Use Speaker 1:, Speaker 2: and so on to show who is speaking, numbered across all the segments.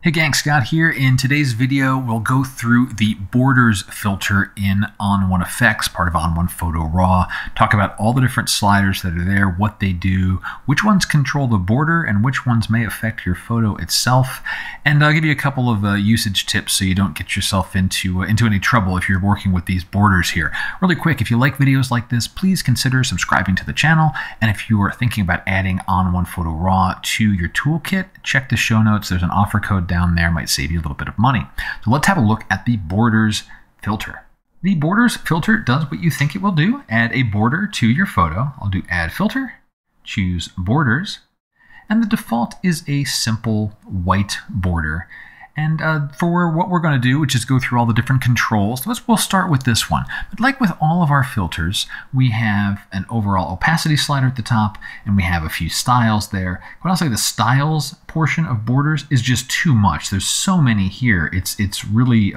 Speaker 1: Hey gang, Scott here. In today's video, we'll go through the borders filter in ON1 Effects, part of ON1 Photo Raw, talk about all the different sliders that are there, what they do, which ones control the border, and which ones may affect your photo itself. And I'll give you a couple of usage tips so you don't get yourself into any trouble if you're working with these borders here. Really quick, if you like videos like this, please consider subscribing to the channel. And if you are thinking about adding ON1 Photo Raw to your toolkit, check the show notes. There's an offer code down there, might save you a little bit of money. So let's have a look at the borders filter. The borders filter does what you think it will do. Add a border to your photo. I'll do add filter, choose borders, and the default is a simple white border. And for what we're going to do, which is go through all the different controls, we'll start with this one. But like with all of our filters, we have an overall opacity slider at the top, and we have a few styles there. But I'll say the styles portion of borders is just too much. There's so many here. It's really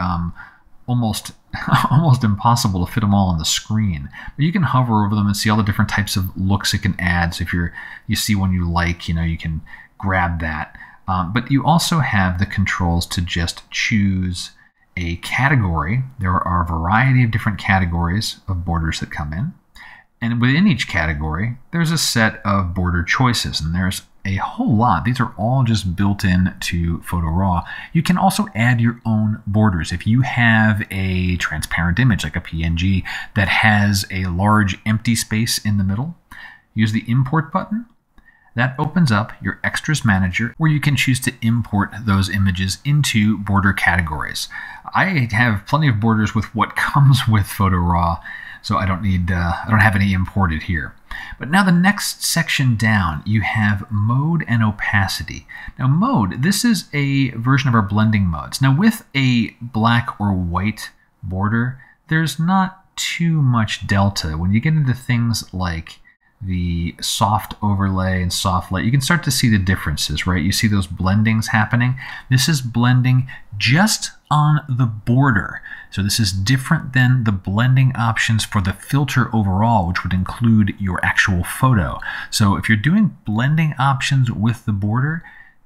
Speaker 1: almost impossible to fit them all on the screen. But you can hover over them and see all the different types of looks it can add. So if you see one you like, you can grab that. But you also have the controls to just choose a category. There are a variety of different categories of borders that come in. And within each category, there's a set of border choices. And there's a whole lot. These are all just built in to Photo Raw. You can also add your own borders. If you have a transparent image, like a PNG, that has a large empty space in the middle, use the Import button. That opens up your Extras Manager where you can choose to import those images into border categories. I have plenty of borders with what comes with Photo Raw, so I don't have any imported here. But now the next section down, you have mode and opacity. Now mode, this is a version of our blending modes. Now with a black or white border, there's not too much delta. When you get into things like the soft overlay and soft light, you can start to see the differences, right? You see those blendings happening. This is blending just on the border. So this is different than the blending options for the filter overall, which would include your actual photo. So if you're doing blending options with the border,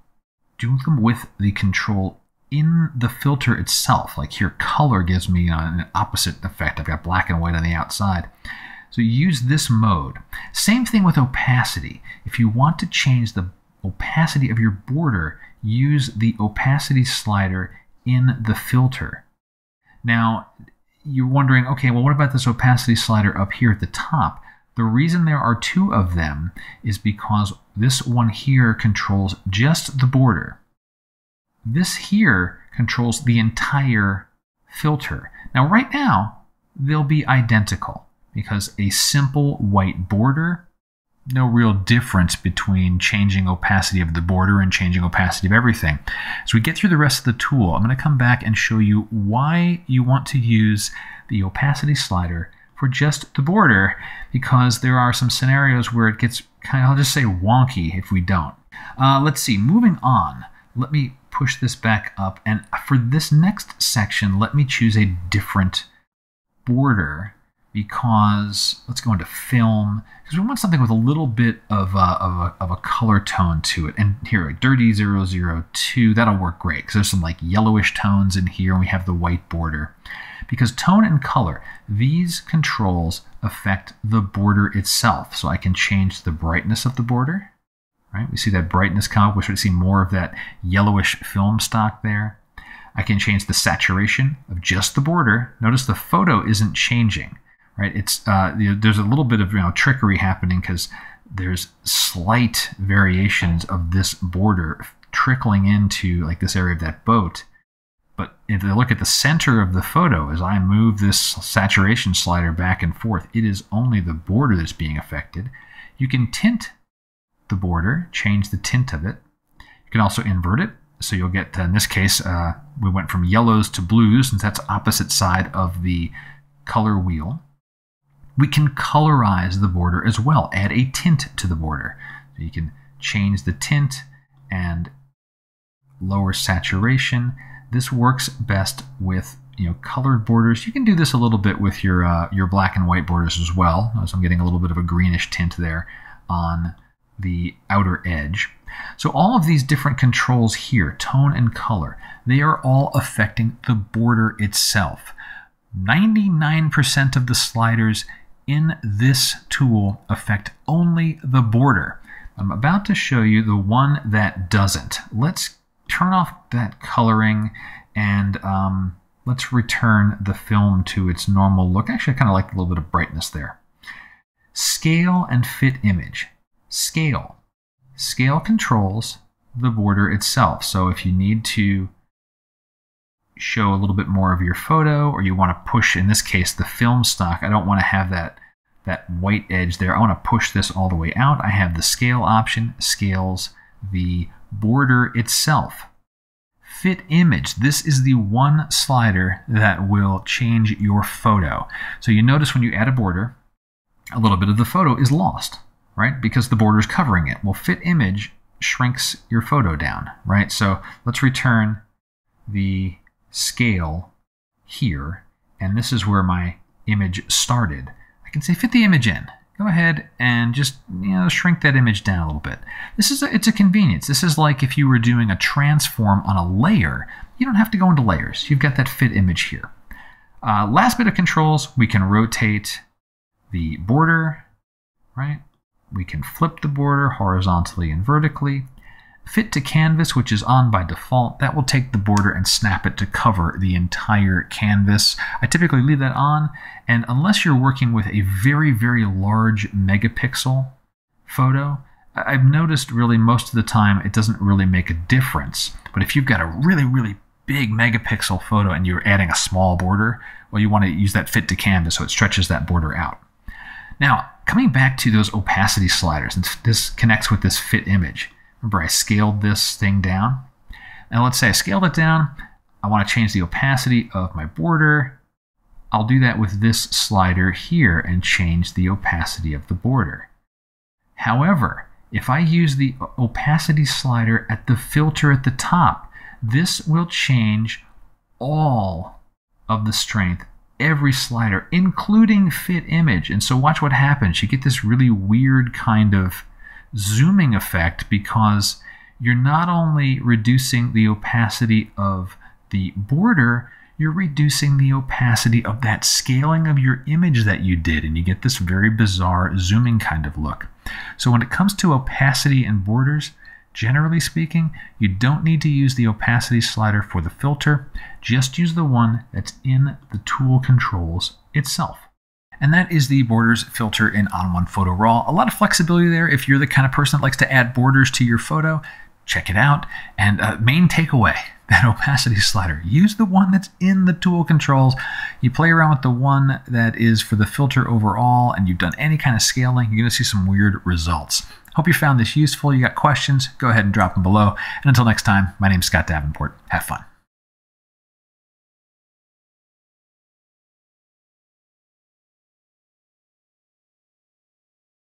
Speaker 1: do them with the control in the filter itself. Like here, color gives me an opposite effect. I've got black and white on the outside. So use this mode. Same thing with opacity. If you want to change the opacity of your border, use the opacity slider in the filter. Now, you're wondering, okay, well, what about this opacity slider up here at the top? The reason there are two of them is because this one here controls just the border. This here controls the entire filter. Now, right now, they'll be identical, because a simple white border, no real difference between changing opacity of the border and changing opacity of everything. As we get through the rest of the tool, I'm going to come back and show you why you want to use the opacity slider for just the border, because there are some scenarios where it gets kind of, I'll just say, wonky if we don't. Let's see, moving on. Let me push this back up, and for this next section, let me choose a different border, because let's go into film, because we want something with a little bit of a color tone to it. And here, Dirty 002, that'll work great, because there's some like yellowish tones in here, and we have the white border. Because tone and color, these controls affect the border itself. So I can change the brightness of the border, right? We see that brightness come up. We should see more of that yellowish film stock there. I can change the saturation of just the border. Notice the photo isn't changing. Right, it's there's a little bit of trickery happening, because there's slight variations of this border trickling into like this area of that boat. But if you look at the center of the photo, as I move this saturation slider back and forth, it is only the border that's being affected. You can tint the border, change the tint of it. You can also invert it. So you'll get, in this case, we went from yellows to blues, since that's opposite side of the color wheel. We can colorize the border as well, add a tint to the border. So you can change the tint and lower saturation. This works best with colored borders. You can do this a little bit with your black and white borders as well. Notice I'm getting a little bit of a greenish tint there on the outer edge. So all of these different controls here, tone and color, they are all affecting the border itself. 99% of the sliders in this tool affect only the border. I'm about to show you the one that doesn't. Let's turn off that coloring and let's return the film to its normal look. Actually, I kind of like a little bit of brightness there. Scale and fit image. Scale. Scale controls the border itself. So if you need to show a little bit more of your photo, or you want to push, in this case, the film stock, I don't want to have that white edge there. I want to push this all the way out. I have the scale option, scales the border itself. Fit image. This is the one slider that will change your photo. So you notice when you add a border, a little bit of the photo is lost, right? Because the border is covering it. Well, fit image shrinks your photo down, right? So let's return the scale here, and this is where my image started. I can say fit the image in. Go ahead and just shrink that image down a little bit. It's a convenience. This is like if you were doing a transform on a layer. You don't have to go into layers. You've got that fit image here. Last bit of controls, we can rotate the border, right? We can flip the border horizontally and vertically. Fit to canvas, which is on by default, that will take the border and snap it to cover the entire canvas. I typically leave that on, and unless you're working with a very, very large megapixel photo, I've noticed really most of the time it doesn't really make a difference. But if you've got a really, really big megapixel photo and you're adding a small border, well, you want to use that fit to canvas so it stretches that border out. Now, coming back to those opacity sliders, and this connects with this fit image. Remember, I scaled this thing down. And let's say I scaled it down. I want to change the opacity of my border. I'll do that with this slider here and change the opacity of the border. However, if I use the opacity slider at the filter at the top, this will change all of the strength, every slider, including fit image. And so watch what happens. You get this really weird kind of zooming effect because you're not only reducing the opacity of the border, you're reducing the opacity of that scaling of your image that you did, and you get this very bizarre zooming kind of look. So when it comes to opacity and borders, generally speaking, you don't need to use the opacity slider for the filter. Just use the one that's in the tool controls itself. And that is the borders filter in ON1 Photo RAW. A lot of flexibility there. If you're the kind of person that likes to add borders to your photo, check it out. And main takeaway, that opacity slider, use the one that's in the tool controls. You play around with the one that is for the filter overall, and you've done any kind of scaling, you're going to see some weird results. Hope you found this useful. You got questions, go ahead and drop them below. And until next time, my name's Scott Davenport. Have fun.